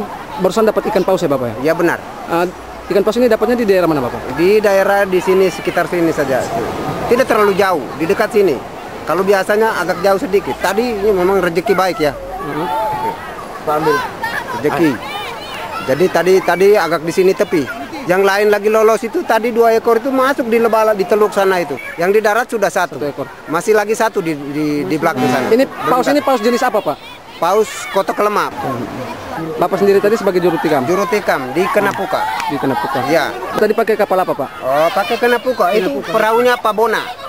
barusan dapat ikan paus ya Bapak ya? Ya benar. Ikan paus ini dapatnya di daerah mana Bapak? Di daerah di sini, sekitar sini saja. Tidak terlalu jauh, di dekat sini. Kalau biasanya agak jauh sedikit. Tadi ini memang rezeki baik ya. Ambil rezeki. Jadi tadi agak di sini tepi. Yang lain lagi lolos itu tadi 2 ekor itu masuk di lebala di teluk sana itu. Yang di darat sudah 1 ekor. Masih lagi 1 di belakang sana. Ini paus jenis apa Pak? Paus kotak lemak. Bapak sendiri tadi sebagai juru tikam? Juru tikam di Kenapuka. Di Kenapuka. Ya. Tadi pakai kapal apa Pak? Oh, pakai Kenapuka. Itu perahunya Pabona.